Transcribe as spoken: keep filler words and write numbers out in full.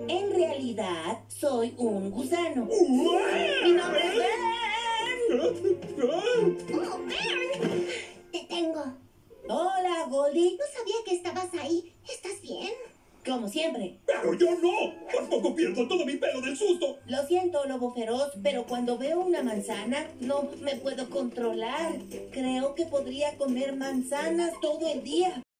En realidad, soy un gusano. ¡Mi nombre es Ben! ¡Oh, Ben! Te tengo. Hola, Goldie. No sabía que estabas ahí. ¿Estás bien? Como siempre. ¡Pero yo no! ¡Por poco pierdo todo mi pelo del susto! Lo siento, lobo feroz, pero cuando veo una manzana, no me puedo controlar. Creo que podría comer manzanas todo el día.